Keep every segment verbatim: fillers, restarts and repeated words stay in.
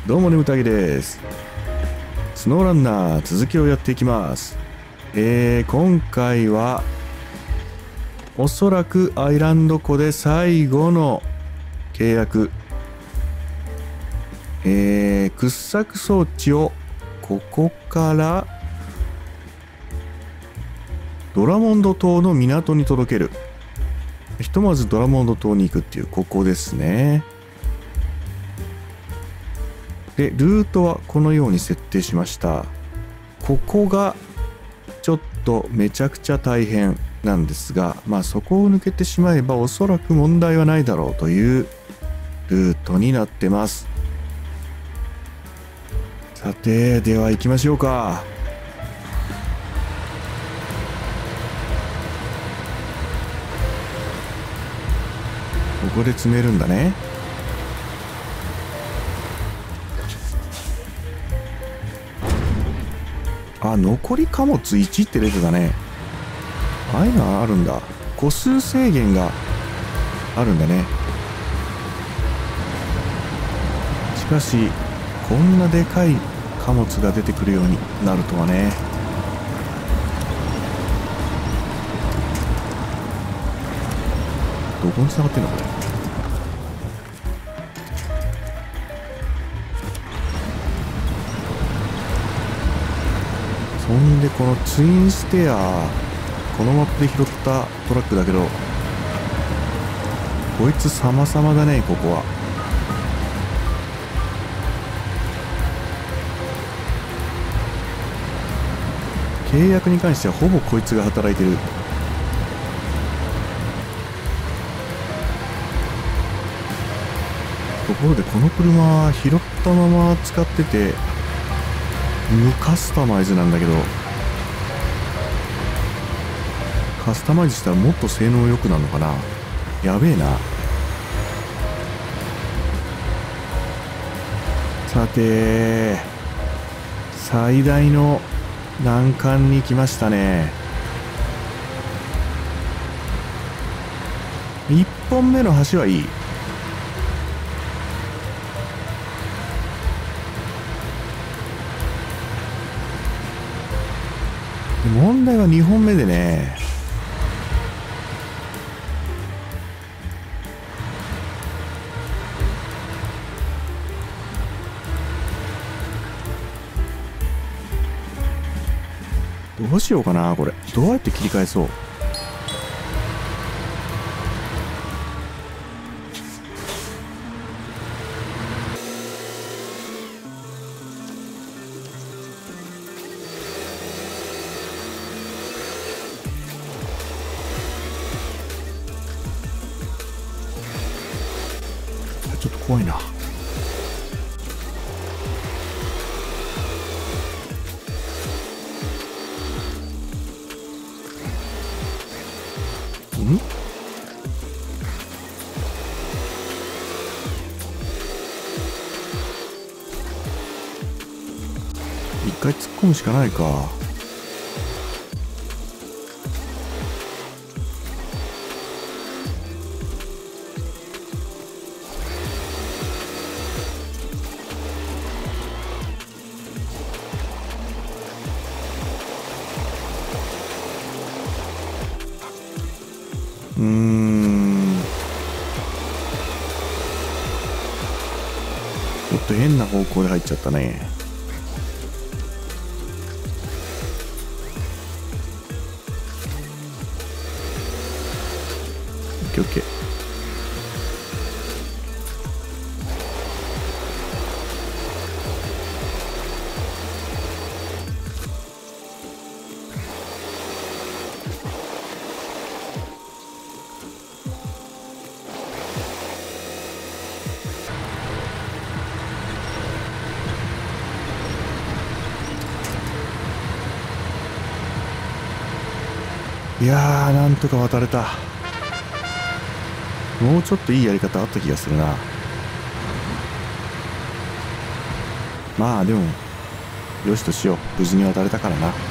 どうも眠たぎです。スノーランナー続きをやっていきます。えー、今回はおそらくアイランド湖で最後の契約、えー、掘削装置をここからドラモンド島の港に届ける。ひとまずドラモンド島に行くっていう、ここですね。でルートはこのように設定しました。ここがちょっとめちゃくちゃ大変なんですが、まあそこを抜けてしまえばおそらく問題はないだろうというルートになってます。さてでは行きましょうか。ここで詰めるんだね。あ、残り貨物いちって出てたね。ああいうのあるんだ。個数制限があるんだね。しかしこんなでかい貨物が出てくるようになるとはね。どこに繋がってんのこれ。そんでこのツインステア、このマップで拾ったトラックだけど、こいつ様々だね。ここは契約に関してはほぼこいつが働いてる。ところでこの車拾ったまま使ってて無カスタマイズなんだけど、カスタマイズしたらもっと性能良くなるのかな。やべえな。さて最大の難関に来ましたね。いっぽんめの橋はいい。問題はにほんめでね。どうしようかなこれ。どうやって切り替えそう。ちょっと怖いな。ん？一回突っ込むしかないか。うーん、ちょっと変な方向で入っちゃったね。オッケーオッケー。いやー、なんとか渡れた。もうちょっといいやり方あった気がするな。まあでもよしとしよう。無事に渡れたからな。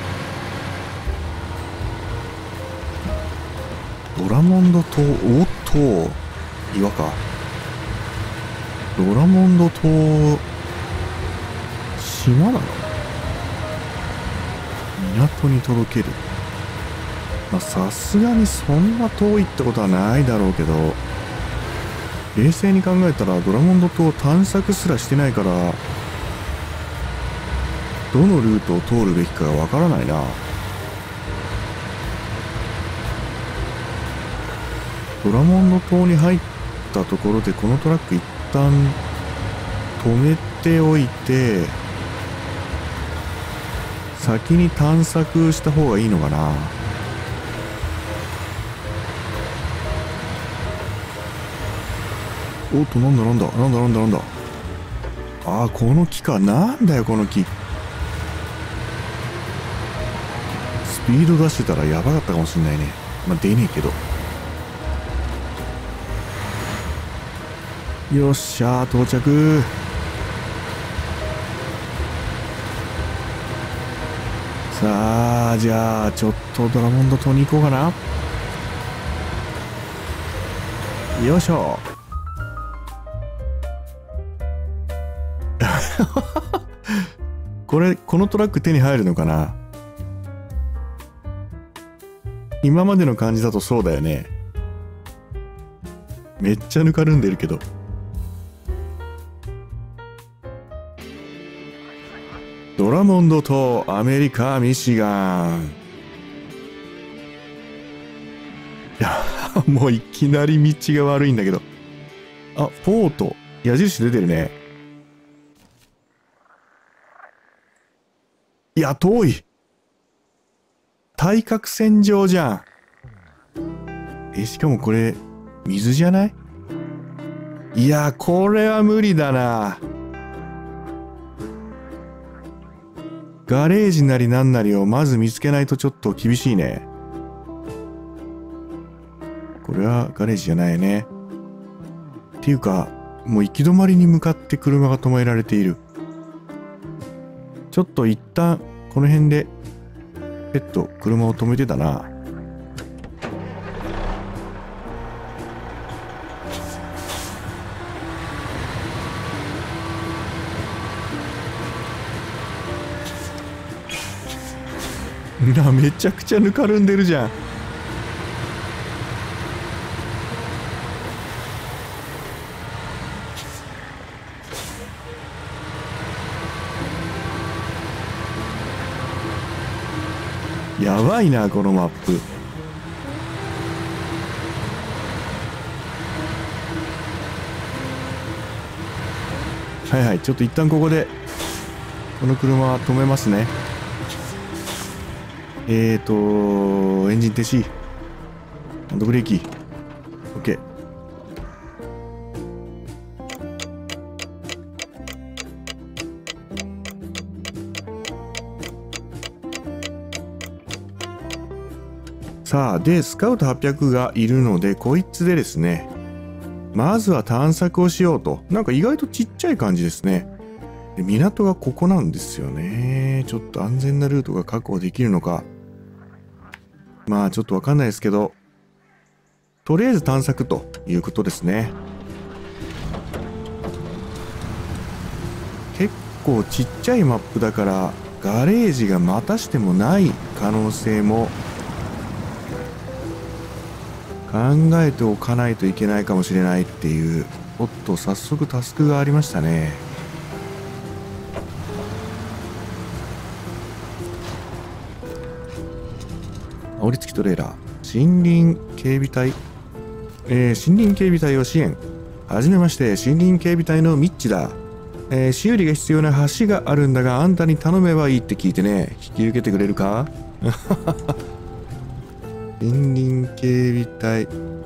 ドラモンド島、おっと岩か。ドラモンド島島なの？港に届ける。まあさすがにそんな遠いってことはないだろうけど、冷静に考えたらドラモンド島を探索すらしてないから、どのルートを通るべきかがわからないな。ドラモンド島に入ったところでこのトラック一旦止めておいて、先に探索した方がいいのかな。おっと、なんだなんだなんだなんだなんだ。ああ、この木か。なんだよこの木。スピード出してたらやばかったかもしんないね。まあ出ねえけど。よっしゃー、到着。さあ、じゃあちょっとドラモンド島に行こうかな。よいしょ。これこのトラック手に入るのかな。今までの感じだとそうだよね。めっちゃぬかるんでるけど。ドラモンド島、アメリカ、ミシガン。いや、もういきなり道が悪いんだけど。あ、ポート。矢印出てるね。いや、遠い。対角線上じゃん。え、しかもこれ、水じゃない？いや、これは無理だな。ガレージなりなんなりをまず見つけないとちょっと厳しいね。これはガレージじゃないね。っていうか、もう行き止まりに向かって車が止められている。ちょっと一旦この辺でペット車を止めてたな。な、めちゃくちゃぬかるんでるじゃん。やばいなこのマップ。はいはい、ちょっと一旦ここでこの車止めますね。えーとエンジン停止、ハンドブレーキ OK。 さあ、でスカウトはっぴゃくがいるのでこいつでですね、まずは探索をしようと。なんか意外とちっちゃい感じですね。で港がここなんですよね。ちょっと安全なルートが確保できるのか、まあちょっとわかんないですけど、とりあえず探索ということですね。結構ちっちゃいマップだからガレージがまたしてもない可能性も考えておかないといけないかもしれないっていう。おっと、早速タスクがありましたね。煽り付きトレーラー、森林警備隊、えー、森林警備隊を支援。はじめまして、森林警備隊のミッチだ。えー、修理が必要な橋があるんだが、あんたに頼めばいいって聞いてね。引き受けてくれるか？森林警備隊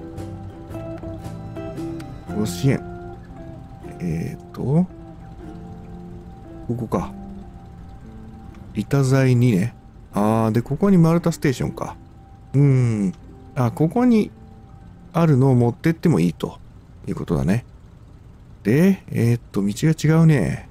ご支援。えっとここか。板材にね。あー、でここにマルタステーションか。うーん、あ、ここにあるのを持ってってもいいということだね。でえー、っと道が違うね。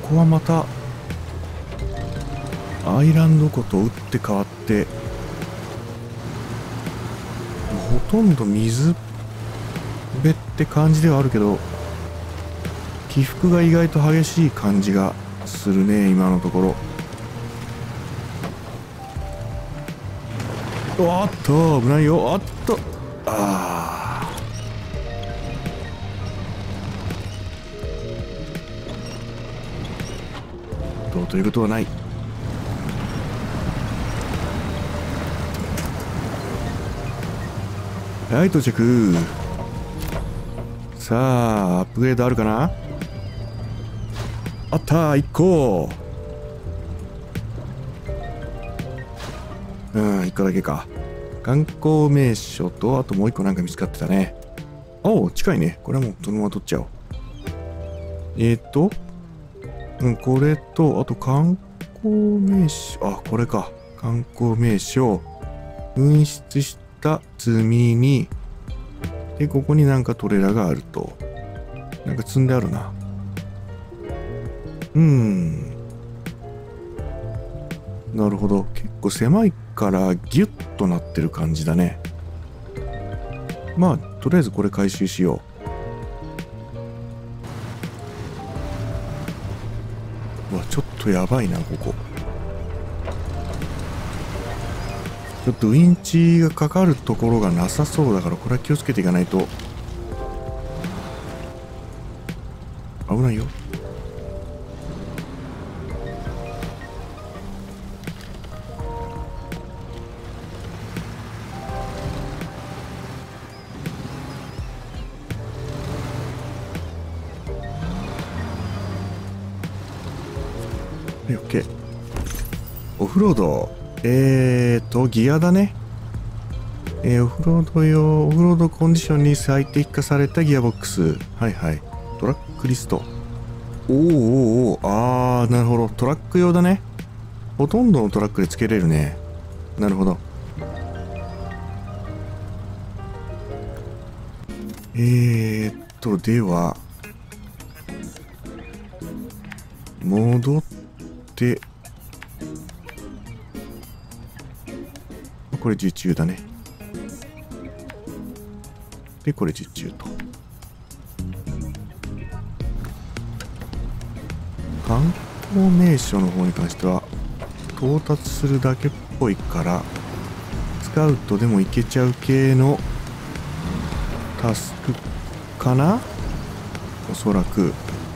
こはまたアイランド湖と打って変わってほとんど水辺って感じではあるけど、起伏が意外と激しい感じがするね今のところ。おっと危ないよ。おっとああどうということはない。はい到着。さあアップグレードあるかな。あったいっこ。うんいっこだけか。観光名所とあともういっこなんか見つかってたね。おお近いね。これはもうそのまま取っちゃおう。えっとうんこれとあと観光名所、あこれか。観光名所紛失した積み荷で、ここになんかトレーラーがあると。なんか積んであるな。うーんなるほど。結構狭いからギュッとなってる感じだね。まあとりあえずこれ回収しよう。うわちょっとやばいなここ。ちょっとウインチがかかるところがなさそうだから、これは気をつけていかないと危ないよ。オッケー。オフロード。えーとギアだね。えー、オフロード用オフロードコンディションに最適化されたギアボックス。はいはい。トラックリスト。おーおーおーあーなるほど。トラック用だね。ほとんどのトラックでつけれるね。なるほど。えーっとでは戻ってこれ受注だね。でこれ受注と。観光名所の方に関しては到達するだけっぽいからスカウトでも行けちゃう系のタスクかな、おそらく。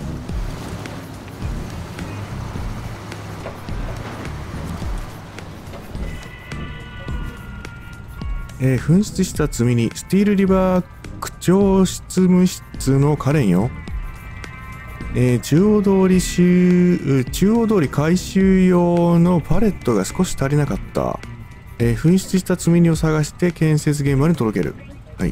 えー、紛失した積み荷スティールリバー区長執務室のカレンよ。えー、中央通り収中央通り回収用のパレットが少し足りなかった。えー、紛失した積み荷を探して建設現場に届ける。はい。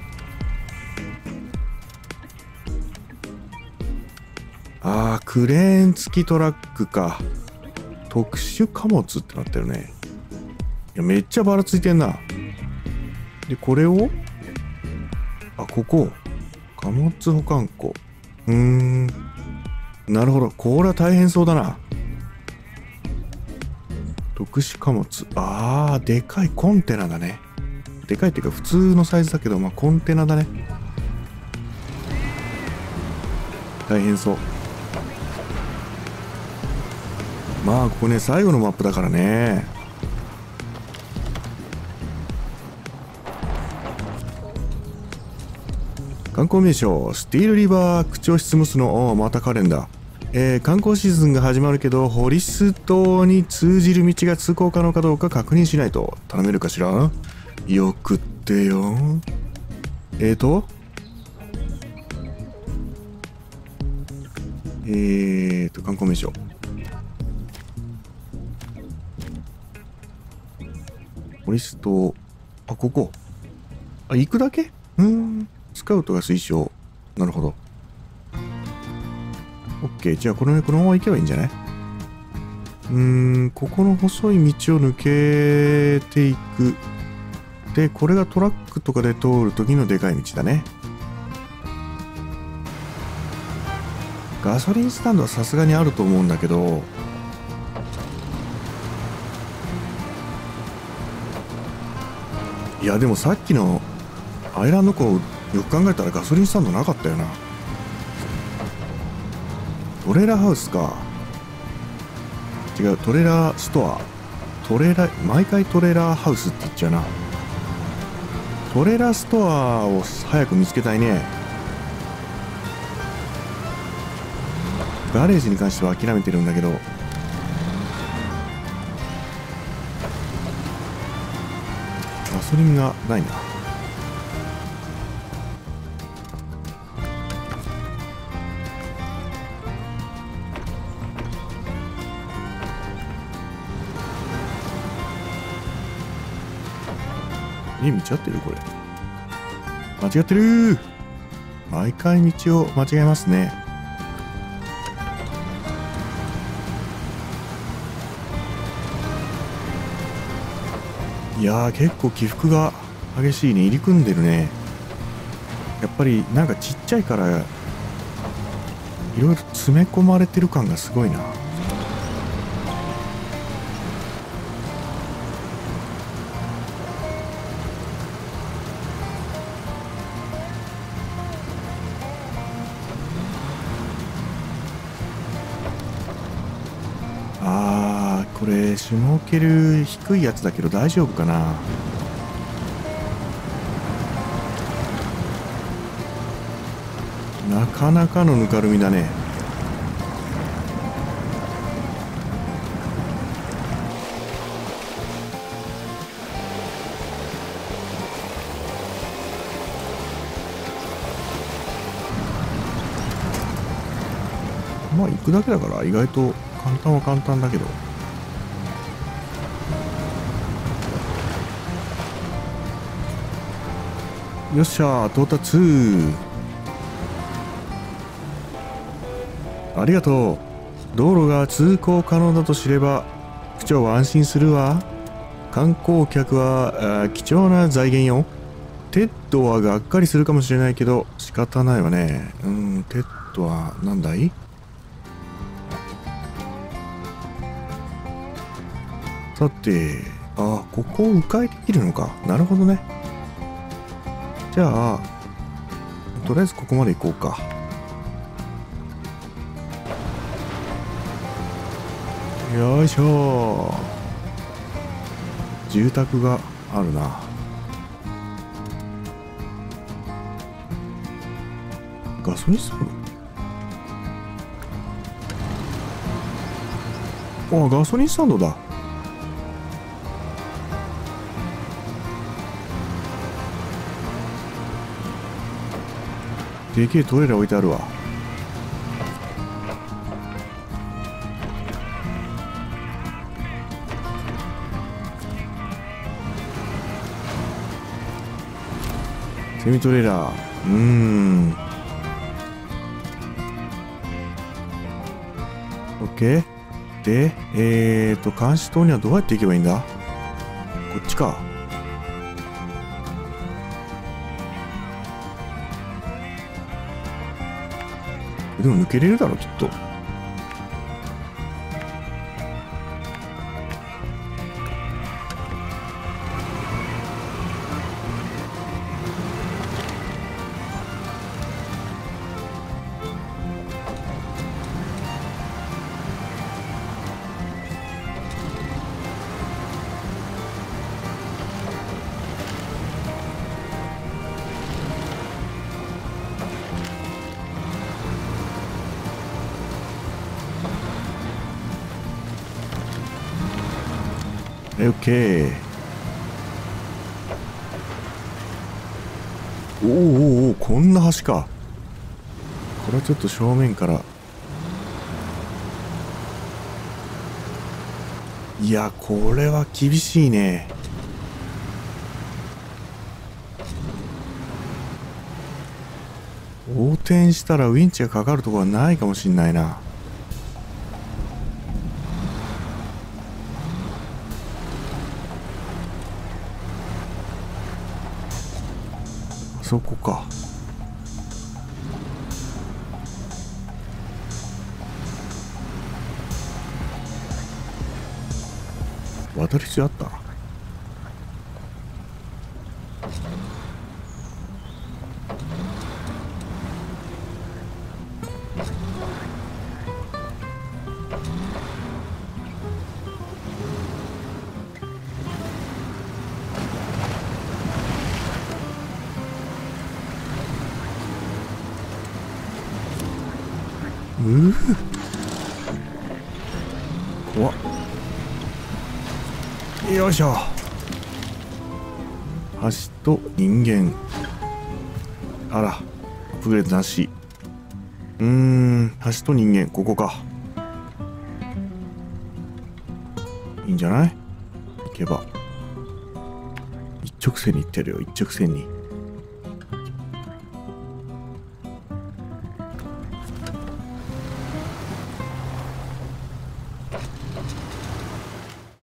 あークレーン付きトラックか。特殊貨物ってなってるね。いやめっちゃばらついてんな。でこれをあここ貨物保管庫。うーんなるほど。これは大変そうだな。特殊貨物。あーでかいコンテナだね。でかいっていうか普通のサイズだけど、まあコンテナだね。大変そう。まあここね最後のマップだからね。観光名所スティールリバー区長執務室のまたカレンダー。えー、観光シーズンが始まるけどホリス島に通じる道が通行可能かどうか確認しないと。頼めるかしら。よくってよ。えーとえーと観光名所ホリス島。あここあ行くだけ。うーんスカウトが推奨。なるほど。オッケー。じゃあこのこのまま行けばいいんじゃない。うーんここの細い道を抜けていく。でこれがトラックとかで通る時のでかい道だね。 ガソリンスタンドはさすがにあると思うんだけど、いやでもさっきのアイランド港よく考えたらガソリンスタンドなかったよな。トレーラーハウスか。違う、トレーラーストア。トレーラー、毎回トレーラーハウスって言っちゃうな。トレーラーストアを早く見つけたいね。ガレージに関しては諦めてるんだけど、ガソリンがないな。え、道合ってるこれ。間違ってる。毎回道を間違えますね。いやー、結構起伏が激しいね。入り組んでるね。やっぱりなんかちっちゃいからいろいろ詰め込まれてる感がすごいな。あー、これシュノーケル低いやつだけど大丈夫かな。なかなかのぬかるみだね。まあ行くだけだから意外と簡単は簡単だけど。よっしゃー、到達。ありがとう。道路が通行可能だと知れば区長は安心するわ。観光客は貴重な財源よ。テッドはがっかりするかもしれないけど仕方ないわね。うん、テッドはなんだい。さて、あ、ここを迂回できるのか。なるほどね。じゃあとりあえずここまで行こうか。よいしょ。住宅があるな。ガソリンスタンド。あ、ガソリンスタンドだ。でけえトレーラー置いてあるわ。セミトレーラー。うーん。オッケー。で、えーと、監視塔にはどうやって行けばいいんだ？こっちか。でも抜けれるだろ、きっと。オッケー。おーおーおー、こんな橋か。これはちょっと正面から。いや、これは厳しいね。横転したらウィンチがかかるところはないかもしんないな。そこか。 渡る必要あった？うう怖っ。よいしょ。橋と人間。あら、アップグレードなし。うーん、橋と人間、ここか。いいんじゃない？行けば。一直線に行ってるよ、一直線に。